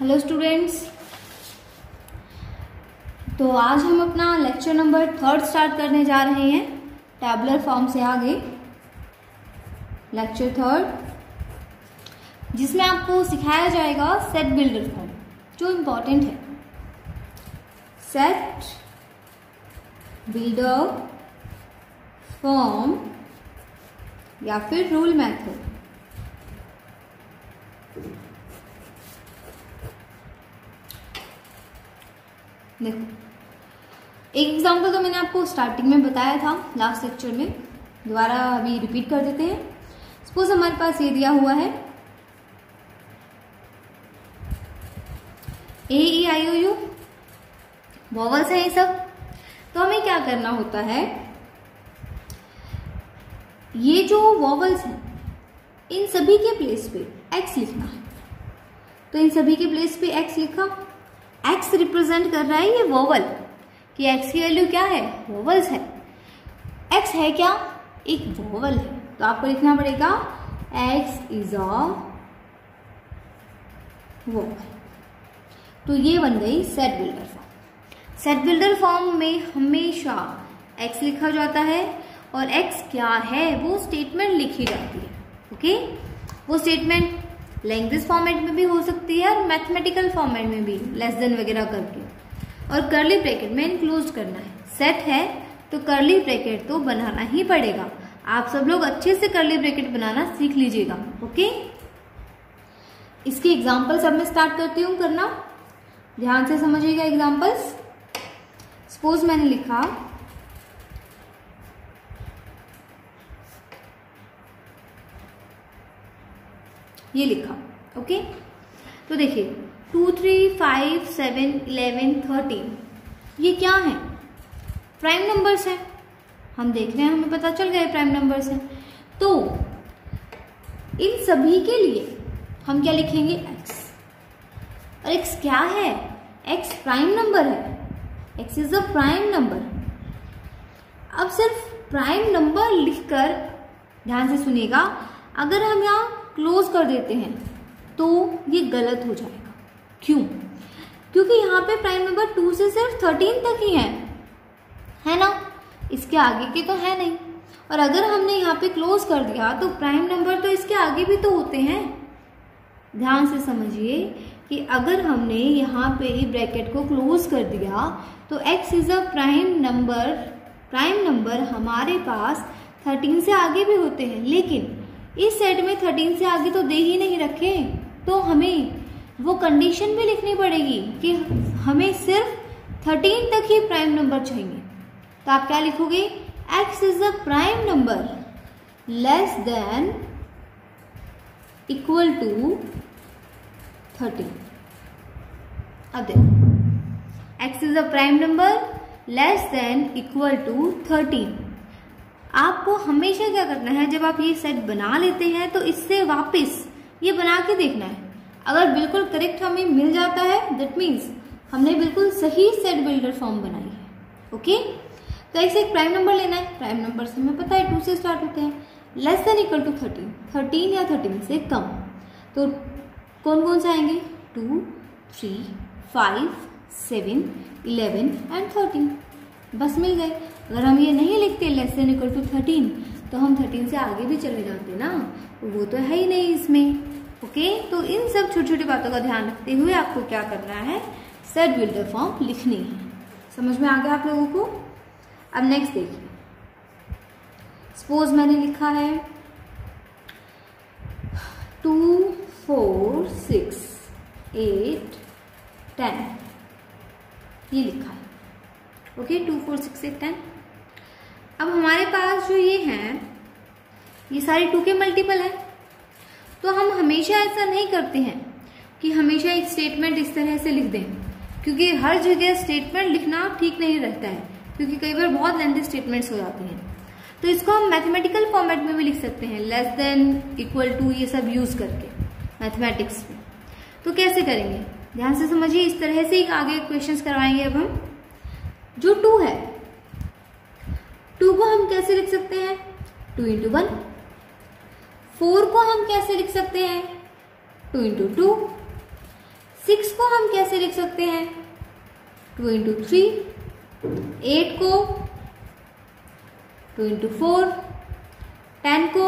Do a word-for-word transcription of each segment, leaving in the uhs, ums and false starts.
Hello students, तो आज हम अपना लेक्चर नंबर थर्ड स्टार्ट करने जा रहे हैं टैबुलर फॉर्म से आगे। लेक्चर थर्ड, जिसमें आपको सिखाया जाएगा सेट बिल्डर फॉर्म, जो इम्पोर्टेंट है। सेट बिल्डर फॉर्म या फिर रूल मेथड। देखो, एक एग्जांपल तो मैंने आपको स्टार्टिंग में बताया था लास्ट लेक्चर में, दोबारा अभी रिपीट कर देते हैं। सपोज हमारे पास ये दिया हुआ है ए ई आई ओ यू, वॉवल्स है ये सब। तो हमें क्या करना होता है, ये जो वॉवल्स हैं इन सभी के प्लेस पे एक्स लिखना है। तो इन सभी के प्लेस पे एक्स लिखा, एक्स रिप्रेजेंट कर रहा है ये वॉवल, कि एक्स की वैल्यू क्या है, वॉवल्स है। एक्स है क्या, एक वॉवल है, तो आपको लिखना पड़ेगा एक्स इज अ वॉवल। तो ये बन गई set builder form. Set builder form में हमेशा एक्स लिखा जाता है और एक्स क्या है वो स्टेटमेंट लिखी जाती है। ओके, वो स्टेटमेंट लैंग्वेज फॉर्मेट में भी हो सकती है और मैथमेटिकल फॉर्मेट में भी, लेस देन वगैरह करके, और कर्ली ब्रैकेट में इनक्लोज करना है। सेट है तो कर्ली ब्रैकेट तो बनाना ही पड़ेगा। आप सब लोग अच्छे से कर्ली ब्रैकेट बनाना सीख लीजिएगा। ओके, इसके एग्जांपल्स अब मैं स्टार्ट करती हूँ करना, ध्यान से समझिएगा एग्जांपल्स। सपोज मैंने लिखा ये लिखा, ओके। तो देखिए two three five seven eleven thirteen, ये क्या है, प्राइम नंबर्स हैं। हम देख रहे हैं, हमें पता चल गया प्राइम नंबर्स हैं। तो इन सभी के लिए हम क्या लिखेंगे, एक्स। और एक्स क्या है, एक्स प्राइम नंबर है, x is a prime number. अब सिर्फ प्राइम नंबर लिखकर ध्यान से सुनिएगा, अगर हम यहाँ क्लोज कर देते हैं तो ये गलत हो जाएगा। क्यों? क्योंकि यहाँ पे प्राइम नंबर टू से सिर्फ थर्टीन तक ही है, है ना, इसके आगे के तो है नहीं। और अगर हमने यहाँ पे क्लोज कर दिया तो प्राइम नंबर तो इसके आगे भी तो होते हैं। ध्यान से समझिए कि अगर हमने यहाँ पे ही ब्रैकेट को क्लोज कर दिया तो x is a prime number. Prime number हमारे पास थर्टीन से आगे भी होते हैं, लेकिन इस सेट में थर्टीन से आगे तो दे ही नहीं रखे। तो हमें वो कंडीशन भी लिखनी पड़ेगी कि हमें सिर्फ थर्टीन तक ही प्राइम नंबर चाहिए। तो आप क्या लिखोगे, x is a prime number less than equal to thirteen. अब देखो, x is a prime number less than equal to thirteen. आपको हमेशा क्या करना है, जब आप ये सेट बना लेते हैं तो इससे वापस ये बना के देखना है। अगर बिल्कुल करेक्ट हमें मिल जाता है, दैट मीन्स हमने बिल्कुल सही सेट बिल्डर फॉर्म बनाई है। ओके, तो ऐसे एक प्राइम नंबर लेना है। प्राइम नंबर से हमें पता है टू से स्टार्ट होते हैं, less than equal to thirteen, thirteen या थर्टीन से कम। तो कौन कौन से आएंगे, two, three, five, seven, eleven and thirteen. बस मिल गए। अगर हम ये नहीं लिखते less than equal to thirteen तो हम थर्टीन से आगे भी चले जाते ना, वो तो है ही नहीं इसमें। ओके, तो इन सब छोटी छोटी बातों का ध्यान रखते हुए आपको क्या करना है, सेट बिल्डर फॉर्म लिखनी है। समझ में आ गया आप लोगों को? अब नेक्स्ट देखिए, सपोज मैंने लिखा है two four six eight ten, ये लिखा है। Okay, two four six eight ten. अब हमारे पास जो ये हैं ये सारे टू के मल्टीपल है। तो हम हमेशा ऐसा नहीं करते हैं कि हमेशा एक स्टेटमेंट इस तरह से लिख दें, क्योंकि हर जगह स्टेटमेंट लिखना ठीक नहीं रहता है, क्योंकि कई बार बहुत लेंथी स्टेटमेंट्स हो जाती हैं। तो इसको हम मैथमेटिकल फॉर्मेट में भी लिख सकते हैं, लेस देन, इक्वल टू, ये सब यूज करके मैथमेटिक्स में। तो कैसे करेंगे, ध्यान से समझिए। इस तरह से आगे क्वेश्चंस करवाएंगे। अब हम जो टू है, टू को हम कैसे लिख सकते हैं, टू इंटू वन। फोर को हम कैसे लिख सकते हैं, टू इंटू टू। सिक्स को हम कैसे लिख सकते हैं? टू इंटू थ्री, एट को टू इंटू फोर, टेन को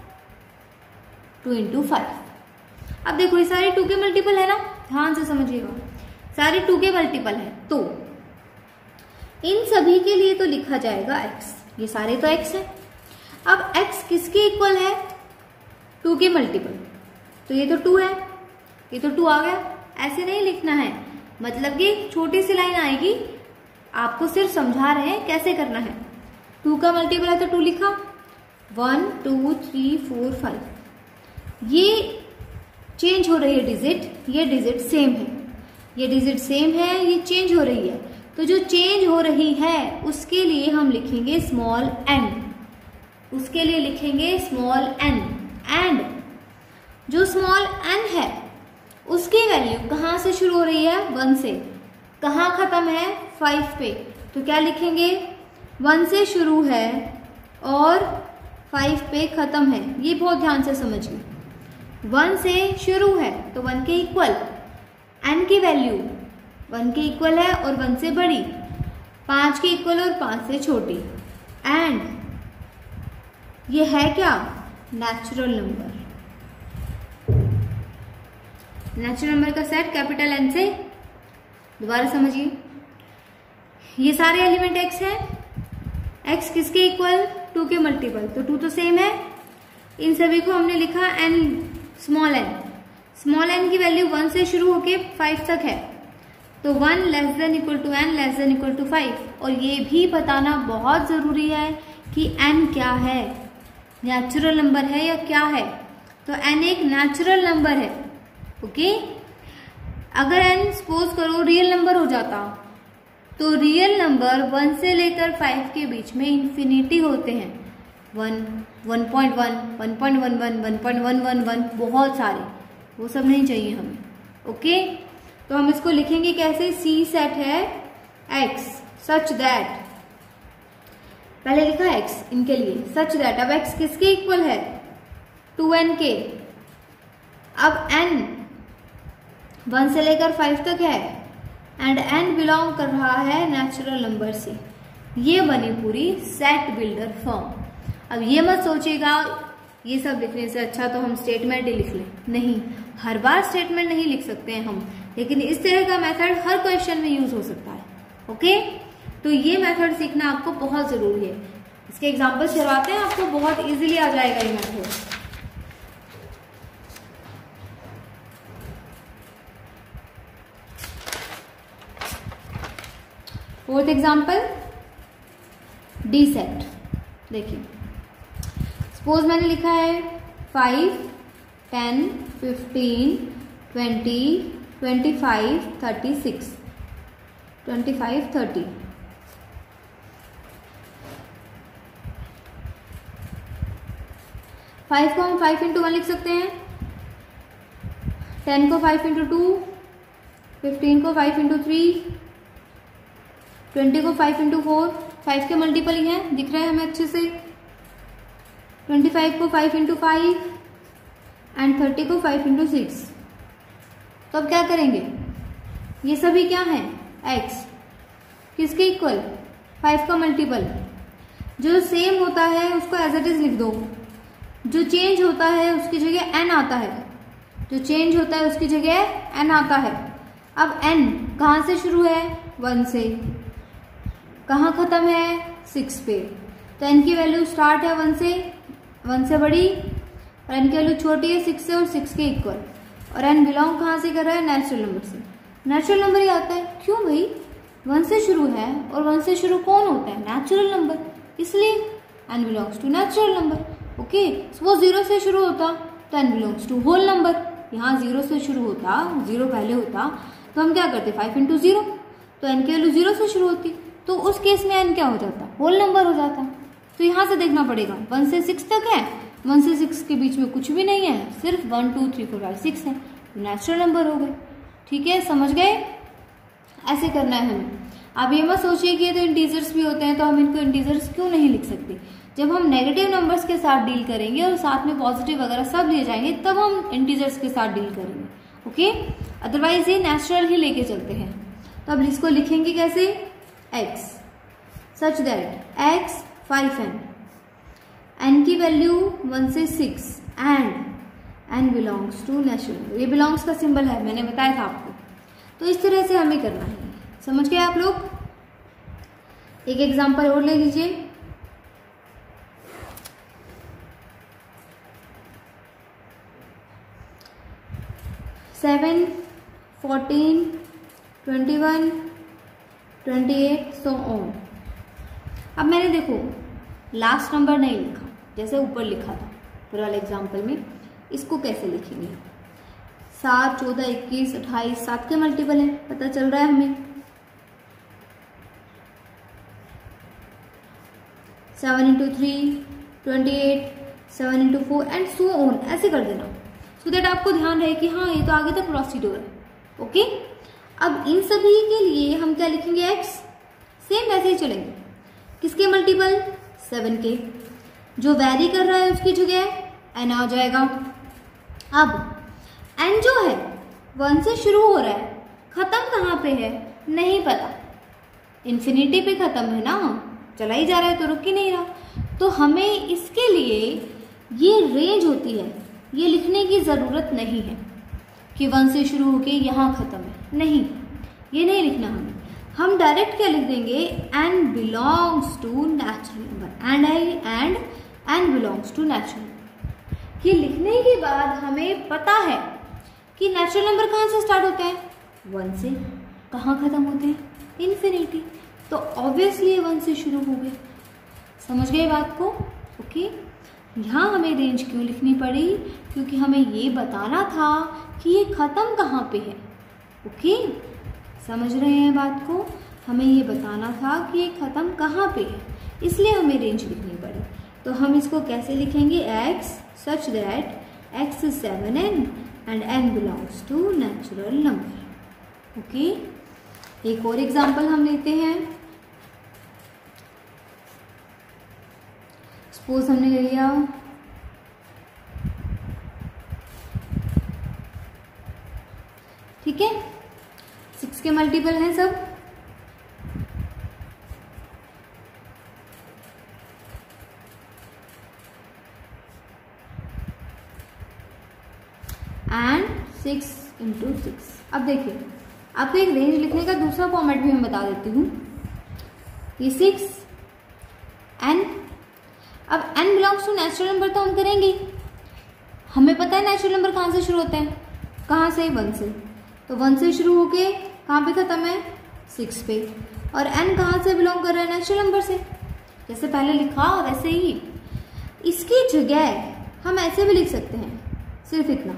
टू इंटू फाइव। अब देखो ये सारे टू के मल्टीपल है ना, ध्यान से समझिएगा, सारे टू के मल्टीपल है, तो इन सभी के लिए तो लिखा जाएगा x, ये सारे तो x है। अब x किसके इक्वल है? टू के मल्टीपल, तो ये तो टू है, ये तो टू आ गया। ऐसे नहीं लिखना है, मतलब कि छोटी सी लाइन आएगी, आपको सिर्फ समझा रहे हैं कैसे करना है। टू का मल्टीपल है तो टू लिखा, one two three four five, ये चेंज हो रही है डिजिट, ये डिजिट सेम है, ये डिजिट सेम है, ये चेंज हो रही है, तो जो चेंज हो रही है उसके लिए हम लिखेंगे स्मॉल n, उसके लिए लिखेंगे स्मॉल n। एंड जो स्मॉल n है उसकी वैल्यू कहाँ से शुरू हो रही है? वन से। कहाँ खत्म है? फाइव पे। तो क्या लिखेंगे? वन से शुरू है और फाइव पे खत्म है। ये बहुत ध्यान से समझिए, वन से शुरू है तो वन के इक्वल, n की वैल्यू वन के इक्वल है और वन से बड़ी, पांच के इक्वल और पांच से छोटी। एंड ये है क्या? Natural number. नेचुरल नंबर का सेट कैपिटल N से, दोबारा समझिए, ये सारे एलिमेंट x है, x किसके इक्वल? टू के मल्टीपल, तो टू तो सेम है, इन सभी को हमने लिखा n small n। Small n की वैल्यू वन से शुरू होके फाइव तक है, तो one less than equal to n less than equal to five. और ये भी बताना बहुत जरूरी है कि n क्या है, नेचुरल नंबर है या क्या है। तो n एक नेचुरल नंबर है, ओके। अगर n सपोज करो रियल नंबर हो जाता, तो रियल नंबर वन से लेकर फाइव के बीच में इंफिनिटी होते हैं, one, one point one, one point one one, one point one one one, बहुत सारे, वो सब नहीं चाहिए हमें, ओके। तो हम इसको लिखेंगे कैसे? सी सेट है x सच दैट, पहले लिखा x इनके लिए, सच दैट। अब x किसके इक्वल है? टू एन के। अब n वन से लेकर फाइव तक है एंड n बिलोंग कर रहा है नेचुरल नंबर से। ये बनी पूरी सेट बिल्डर फॉर्म। अब ये मत सोचिएगा ये सब लिखने से अच्छा तो हम स्टेटमेंट ही लिख लें, नहीं, हर बार स्टेटमेंट नहीं लिख सकते हैं हम, लेकिन इस तरह का मेथड हर क्वेश्चन में यूज हो सकता है, ओके। तो ये मेथड सीखना आपको बहुत जरूरी है। इसके एग्जांपल्स करवाते हैं, आपको बहुत इजीली आ जाएगा ये method. Fourth example, D set. देखिए, सपोज मैंने लिखा है five, ten, fifteen, twenty, twenty five, thirty six, twenty five, thirty. Five को हम फाइव इंटू वन लिख सकते हैं, टेन को फाइव इंटू टू, फिफ्टीन को फाइव इंटू थ्री, ट्वेंटी को फाइव इंटू फोर, फाइव के मल्टीपल ही हैं, दिख रहे हैं हमें अच्छे से। ट्वेंटी फाइव को five into five and thirty को फाइव इंटू सिक्स। तो अब क्या करेंगे? ये सभी क्या हैं? x किसके इक्वल? फाइव का मल्टीपल। जो सेम होता है उसको एज इट इज लिख दो, जो चेंज होता है उसकी जगह n आता है, जो चेंज होता है उसकी जगह n आता है। अब n कहाँ से शुरू है? वन से। कहाँ खत्म है? सिक्स पे। तो n की वैल्यू स्टार्ट है वन से, वन से बड़ी, और n की वैल्यू छोटी है सिक्स से और सिक्स के इक्वल। और n बिलोंग कहाँ से कर रहा है? नेचुरल नंबर से। नेचुरल नंबर ही आता है, क्यों भाई? वन से शुरू है और वन से शुरू कौन होता है? नेचुरल नंबर, इसलिए n belongs to natural number, okay. Suppose zero से शुरू होता तो n belongs to whole number. यहाँ जीरो से शुरू होता, जीरो पहले होता, तो हम क्या करते? फाइव इंटू जीरो, तो n की वैल्यू जीरो से शुरू होती, तो उस केस में n क्या हो जाता? होल नंबर हो जाता। तो यहाँ से देखना पड़ेगा, वन से सिक्स तक है, वन से सिक्स के बीच में कुछ भी नहीं है, सिर्फ one two three four five six है, नेचुरल नंबर हो गए। ठीक है, समझ गए? ऐसे करना है हमें। अब ये मत सोचिए कि ये तो इंटीजर्स भी होते हैं तो हम इनको इंटीजर्स क्यों नहीं लिख सकते। जब हम नेगेटिव नंबर्स के साथ डील करेंगे और साथ में पॉजिटिव वगैरह सब ले जाएंगे, तब हम इंटीजर्स के साथ डील करेंगे, ओके। अदरवाइज ये नेचुरल ही लेके चलते हैं। तो अब इसको लिखेंगे कैसे, x such that x five n, n की वैल्यू वन से six and n belongs to natural. ये बिलोंग्स का सिंबल है, मैंने बताया था आपको। तो इस तरह से हमें करना है, समझ गए आप लोग। एक एग्जांपल और ले लीजिए। Seven, fourteen, twenty one, twenty eight, so on. अब मैंने देखो लास्ट नंबर नहीं लिखा, जैसे ऊपर लिखा था फिर वाले एग्जाम्पल में। इसको कैसे लिखेंगे, सात, चौदह, इक्कीस, अट्ठाईस, सात के मल्टीपल है, पता चल रहा है हमें। Seven into three, twenty eight, seven into four and so on, ऐसे कर देना सो so दैट आपको ध्यान रहे कि हाँ ये तो आगे तक प्रोसीड हो रहा है। ओके, अब इन सभी के लिए हम क्या लिखेंगे, x सेम वैसे ही चलेंगे। किसके मल्टीपल, सेवन के। जो वैरी कर रहा है उसकी जगह n आ जाएगा। अब n जो है वन से शुरू हो रहा है, खत्म कहाँ पे है नहीं पता, इन्फिनिटी पे खत्म है ना, चला ही जा रहा है तो रुक ही नहीं रहा। तो हमें इसके लिए ये रेंज होती है, ये लिखने की जरूरत नहीं है कि वन से शुरू होके यहाँ खत्म है, नहीं, ये नहीं लिखना हमें। हम डायरेक्ट क्या लिख देंगे, n belongs to natural number, and I and n belongs to natural. ये लिखने के बाद हमें पता है कि नेचुरल नंबर कहाँ से स्टार्ट होते हैं, वन से। कहाँ खत्म होते हैं, इन्फिनिटी। तो ऑब्वियसली वन से शुरू हो गए। समझ गए बात को। ओके, यहाँ हमें रेंज क्यों लिखनी पड़ी, क्योंकि हमें ये बताना था कि ये खत्म कहाँ पे है। ओके, समझ रहे हैं बात को, हमें ये बताना था कि ये खत्म कहाँ पे है, इसलिए हमें रेंज लिखनी पड़ी। तो हम इसको कैसे लिखेंगे, x such that x is seven n and n belongs to natural number। Okay, एक और एग्जांपल हम लेते हैं। सपोज हमने ले लिया ठीक है, सिक्स के मल्टीपल हैं सब, एंड सिक्स इंटू सिक्स। अब देखिए आपको एक रेंज लिखने का दूसरा फॉर्मेट भी मैं बता देती हूँ। ये सिक्स एन, अब n belongs to natural number तो हम करेंगे, हमें पता है नेचुरल नंबर कहाँ से शुरू होते हैं, कहाँ से, वन से। तो वन से शुरू होके कहाँ पे खत्म है, सिक्स पे। और एन कहाँ से बिलोंग कर रहा है, नेचुरल नंबर से, जैसे पहले लिखा वैसे ही। इसकी जगह हम ऐसे भी लिख सकते हैं, सिर्फ इतना,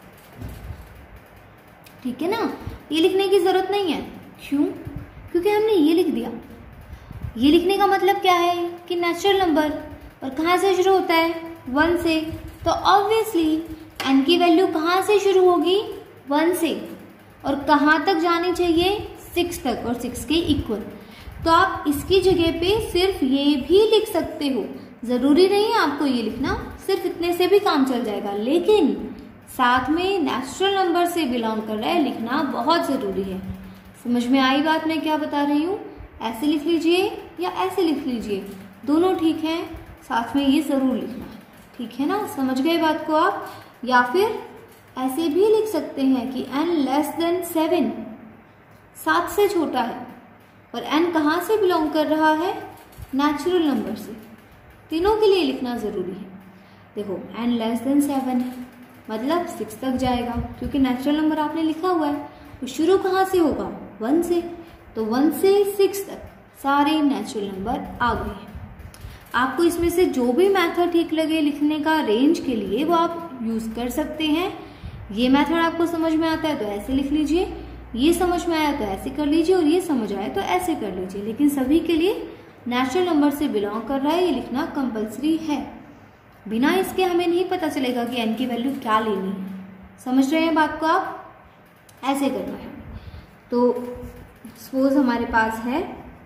ठीक है ना। ये लिखने की जरूरत नहीं है, क्यों, क्योंकि हमने ये लिख दिया। ये लिखने का मतलब क्या है कि नेचुरल नंबर, और कहाँ से शुरू होता है, वन से। तो ऑब्वियसली एन की वैल्यू कहाँ से शुरू होगी, वन से, और कहाँ तक जानी चाहिए, सिक्स तक, और सिक्स के इक्वल। तो आप इसकी जगह पे सिर्फ ये भी लिख सकते हो, जरूरी नहीं है आपको ये लिखना, सिर्फ इतने से भी काम चल जाएगा। लेकिन साथ में नेचुरल नंबर से बिलोंग कर रहा है लिखना बहुत जरूरी है। समझ में आई बात मैं क्या बता रही हूँ। ऐसे लिख लीजिए या ऐसे लिख लीजिए, दोनों ठीक है, साथ में ये जरूर लिखना है, ठीक है ना। समझ गए बात को आप। या फिर ऐसे भी लिख सकते हैं कि n लेस देन सेवन, सात से छोटा है, और n कहाँ से बिलोंग कर रहा है, नेचुरल नंबर से। तीनों के लिए लिखना जरूरी है। देखो n लेस देन सेवन है मतलब सिक्स तक जाएगा, क्योंकि नेचुरल नंबर आपने लिखा हुआ है, तो शुरू कहाँ से होगा, वन से। तो वन से सिक्स तक सारे नेचुरल नंबर आ गए हैं। आपको इसमें से जो भी मेथड ठीक लगे लिखने का रेंज के लिए वो आप यूज कर सकते हैं। ये मेथड आपको समझ में आता है तो ऐसे लिख लीजिए, ये समझ में आया तो ऐसे कर लीजिए, और ये समझ आया तो ऐसे कर लीजिए। लेकिन सभी के लिए नेचुरल नंबर से बिलोंग कर रहा है ये लिखना कंपल्सरी है। बिना इसके हमें नहीं पता चलेगा कि n की वैल्यू क्या लेनी है। समझ रहे हैं बात को आप, ऐसे करना है। तो सपोज हमारे पास है,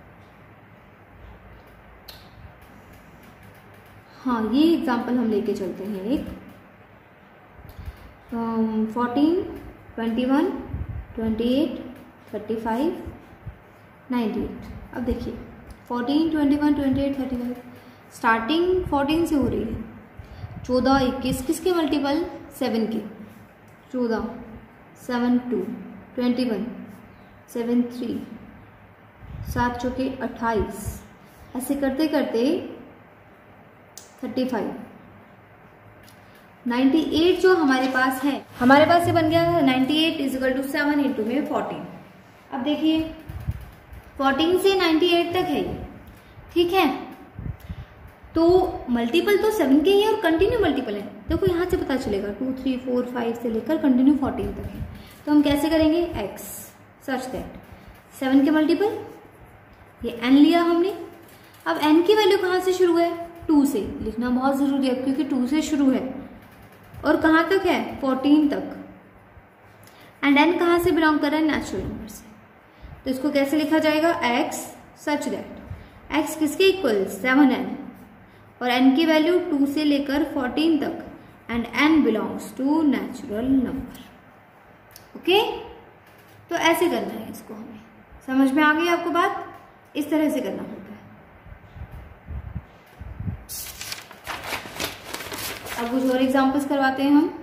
हाँ ये एग्जांपल हम लेके चलते हैं। एक fourteen, twenty one, twenty eight, thirty five, ninety eight. अब देखिए fourteen, twenty one, twenty eight, thirty five, starting fourteen से हो रही है। चौदह, इक्कीस, किसके मल्टीपल? सेवन के। चौदह, seven two, twenty one, seven three, सात चौके अट्ठाईस, ऐसे करते करते थर्टी फाइव, नाइन्टी एट जो हमारे पास है, हमारे पास ये बन गया ninety eight is equal to seven into में फोर्टीन। अब देखिए फोर्टीन से नाइन्टी एट तक है ये, ठीक है। तो मल्टीपल तो सेवन के ही है और कंटिन्यू मल्टीपल है। देखो यहाँ से पता चलेगा टू, थ्री, फोर, फाइव से लेकर कंटिन्यू फोर्टीन तक है। तो हम कैसे करेंगे? एक्स सच दैट सेवन के मल्टीपल, ये एन लिया हमने। अब एन की वैल्यू कहाँ से शुरू है? टू से। लिखना बहुत जरूरी है क्योंकि टू से शुरू है और कहाँ तक है? फोर्टीन तक। एंड एन कहाँ से बिलोंग कर रहा है? नेचुरल नंबर से। तो इसको कैसे लिखा जाएगा? एक्स सच दैट एक्स किसके इक्वल? सेवन एन, और एन की वैल्यू टू से लेकर फोर्टीन तक, and n belongs to natural number. Okay, तो ऐसे करना है इसको हमें। समझ में आ गई आपको बात? इस तरह से करना होता है। अब कुछ और एग्जांपल्स करवाते हैं हम।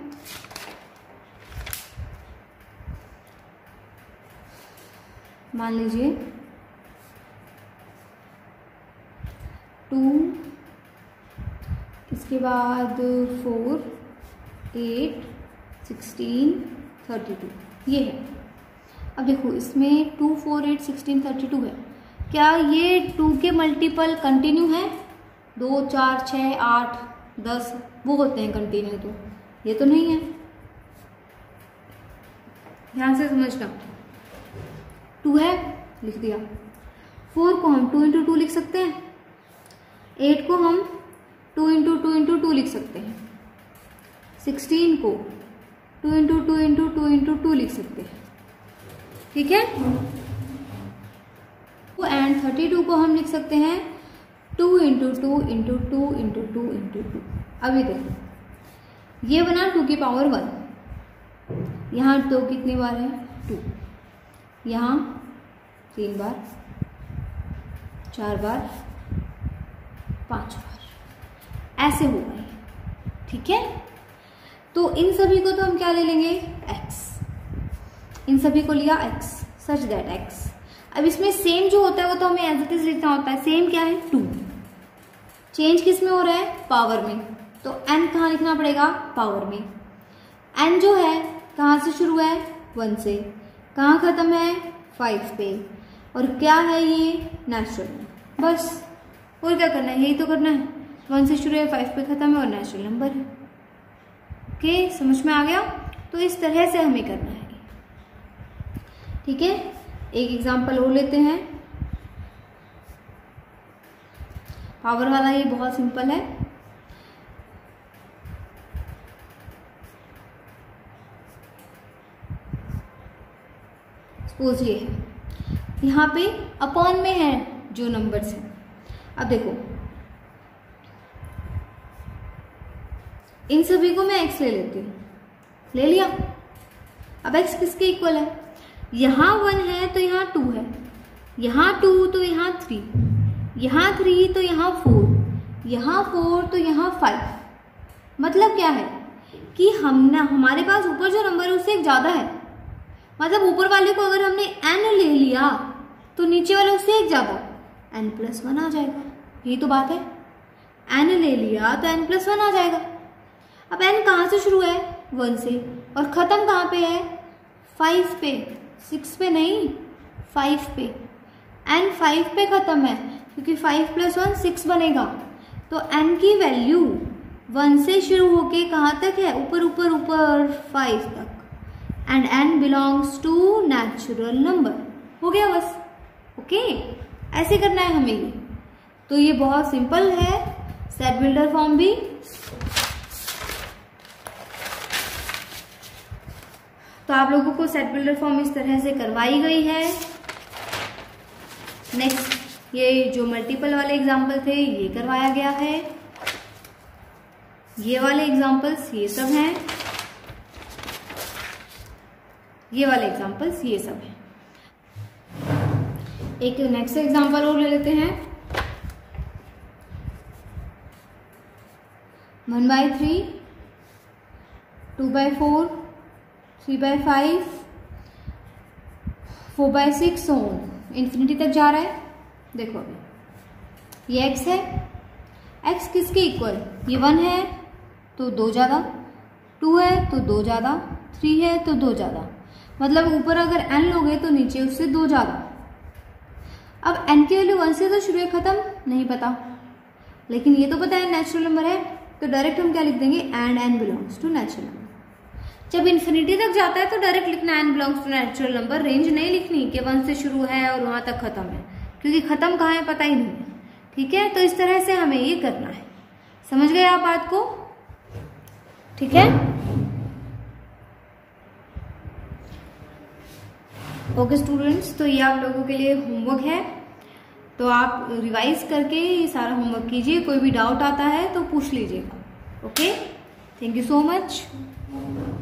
मान लीजिए टू, इसके बाद four, eight, sixteen, thirty two, ये है। अब देखो इसमें two, four, eight, sixteen, thirty two है। क्या ये टू के मल्टीपल कंटिन्यू है? दो, चार, छः, आठ, दस वो होते हैं कंटिन्यू, तो ये तो नहीं है। ध्यान से समझना। टू है, लिख दिया। फोर को हम टू इंटू टू लिख सकते हैं। एट को हम two into two into two लिख सकते हैं। सिक्सटीन को two into two into two into two लिख सकते हैं, ठीक है। एंड थर्टी टू को हम लिख सकते हैं two into two into two into two into two. अभी देखो ये बना टू की पावर वन, यहाँ दो कितनी बार है? टू, यहाँ तीन बार, चार बार, पांच बार, ऐसे हो गए, ठीक है। तो इन सभी को तो हम क्या ले लेंगे? एक्स। इन सभी को लिया एक्स सच दैट एक्स। अब इसमें सेम जो होता है वो तो हमें एज इट इज लिखना होता है। सेम क्या है? टू। चेंज किस में हो रहा है? पावर में। तो एन कहाँ लिखना पड़ेगा? पावर में। एन जो है कहाँ से शुरू है? वन से। कहाँ खत्म है? फाइव पे। और क्या है ये? नेचुरल। बस और क्या करना है? यही तो करना है। वन से शुरू है, फाइव पे खत्म है और नेचुरल नंबर है। ओके, समझ में आ गया? तो इस तरह से हमें करना है, ठीक है। एक एग्जांपल और लेते हैं। पावर वाला ये बहुत सिंपल है। सपोज ये है, यहाँ पे अपॉन में है जो नंबर्स हैं। अब देखो इन सभी को मैं x ले लेती हूँ, ले लिया। अब x किसके इक्वल है? यहाँ वन है तो यहाँ टू है, यहाँ टू तो यहाँ थ्री, यहाँ थ्री तो यहाँ फोर, यहाँ फोर तो यहाँ फाइव। मतलब क्या है कि हम ना हमारे पास ऊपर जो नंबर है उससे एक ज्यादा है। मतलब ऊपर वाले को अगर हमने n ले लिया तो नीचे वाले उससे एक ज्यादा, n प्लस वन आ जाएगा। यही तो बात है, n ले लिया तो n प्लस वन आ जाएगा। अब n कहाँ से शुरू है? वन से, और खत्म कहाँ पे है? फाइव पे, सिक्स पे नहीं, फाइव पे। n फाइव पे खत्म है क्योंकि फाइव प्लस वन सिक्स बनेगा। तो n की वैल्यू वन से शुरू होके कहाँ तक है? ऊपर ऊपर ऊपर फाइव तक। And n belongs to natural number. हो गया बस। ओके, ऐसे करना है हमें ये। तो ये बहुत सिंपल है। सेट बिल्डर फॉर्म भी तो आप लोगों को सेट बिल्डर फॉर्म इस तरह से करवाई गई है। नेक्स्ट ये जो मल्टीपल वाले एग्जाम्पल थे ये करवाया गया है। ये वाले एग्जाम्पल्स ये सब हैं। ये वाले एग्जाम्पल्स ये सब है। एक नेक्स्ट एग्जाम्पल और ले लेते हैं। One by three, two by four, three by five, four by six, on infinity तक जा रहा है। देखो अभी ये x है, x किसके इक्वल, ये वन है तो दो ज़्यादा, टू है तो दो ज़्यादा, थ्री है तो दो ज़्यादा, मतलब ऊपर अगर n लोगे तो नीचे उससे दो ज़्यादा। अब n की वैल्यू वन से तो शुरू है, खत्म नहीं पता, लेकिन ये तो पता है नेचुरल नंबर है, तो डायरेक्ट हम क्या लिख देंगे, and n belongs to natural number. जब इन्फिनिटी तक जाता है तो डायरेक्ट लिखना n belongs to natural number, range नहीं लिखनी कि वन से शुरू है और वहां तक खत्म है, क्योंकि खत्म कहाँ है पता ही नहीं है। ठीक है, तो इस तरह से हमें ये करना है। समझ गए आप बात को? ठीक है, ओके स्टूडेंट्स, तो ये आप लोगों के लिए होमवर्क है, तो आप रिवाइज करके ये सारा होमवर्क कीजिए। कोई भी डाउट आता है तो पूछ लीजिएगा। Okay, thank you so much.